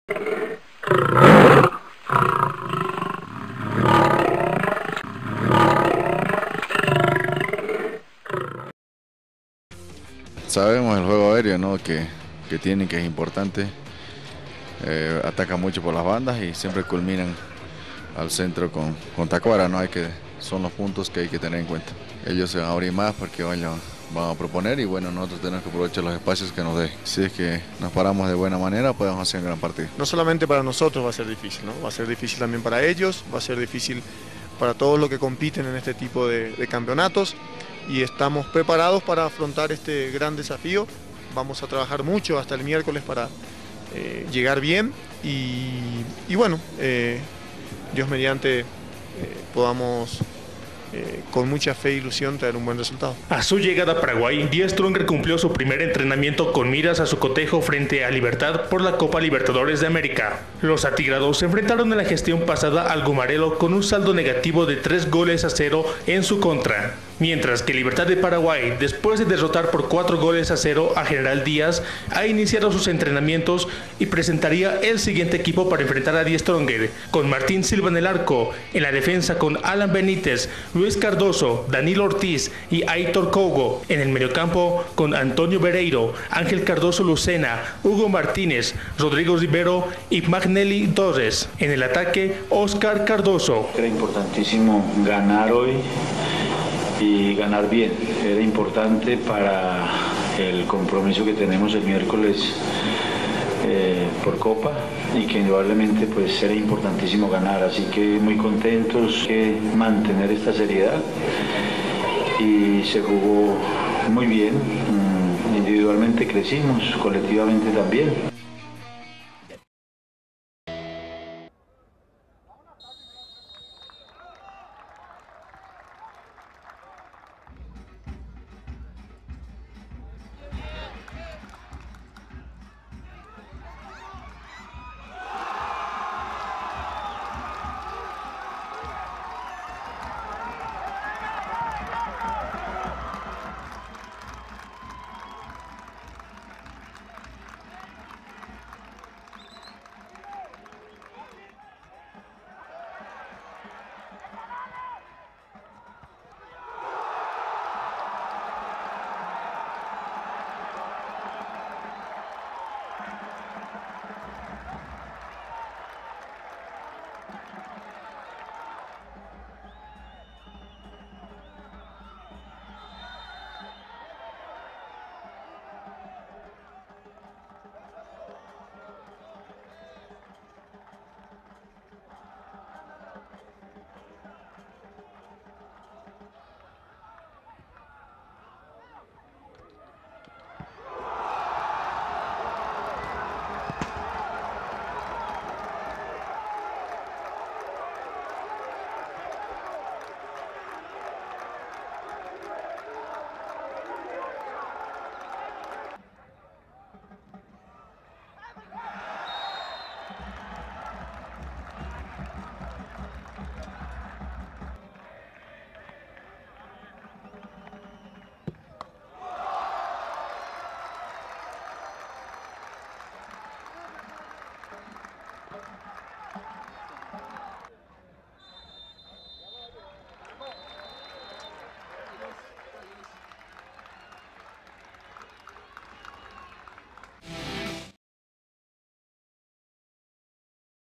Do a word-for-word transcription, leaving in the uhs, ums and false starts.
Sabemos el juego aéreo, ¿no? que, que tienen, que es importante. Eh, atacan mucho por las bandas y siempre culminan al centro con, con Tacuara, ¿no? Hay que, son los puntos que hay que tener en cuenta. Ellos se van a abrir más porque van a, van a proponer y bueno, nosotros tenemos que aprovechar los espacios que nos den. Si es que nos paramos de buena manera, podemos hacer un gran partido. No solamente para nosotros va a ser difícil, ¿no? Va a ser difícil también para ellos, va a ser difícil para todos los que compiten en este tipo de, de campeonatos. Y estamos preparados para afrontar este gran desafío. Vamos a trabajar mucho hasta el miércoles para eh, llegar bien y, y bueno, eh, Dios mediante eh, podamos eh, con mucha fe e ilusión traer un buen resultado. A su llegada a Paraguay, Die Stronger cumplió su primer entrenamiento con miras a su cotejo frente a Libertad por la Copa Libertadores de América. Los atigrados se enfrentaron en la gestión pasada al Gumarelo con un saldo negativo de tres goles a cero en su contra. Mientras que Libertad de Paraguay, después de derrotar por cuatro goles a cero a General Díaz, ha iniciado sus entrenamientos y presentaría el siguiente equipo para enfrentar a Die Stronger, con Martín Silva en el arco, en la defensa con Alan Benítez, Luis Cardoso, Danilo Ortiz y Aitor Cogo, en el mediocampo con Antonio Bereiro, Ángel Cardoso Lucena, Hugo Martínez, Rodrigo Rivero y Magnelli Torres, en el ataque Oscar Cardoso. Era importantísimo ganar hoy y ganar bien, era importante para el compromiso que tenemos el miércoles eh, por Copa y que indudablemente pues era importantísimo ganar, así que muy contentos que mantener esta seriedad y se jugó muy bien, individualmente crecimos, colectivamente también.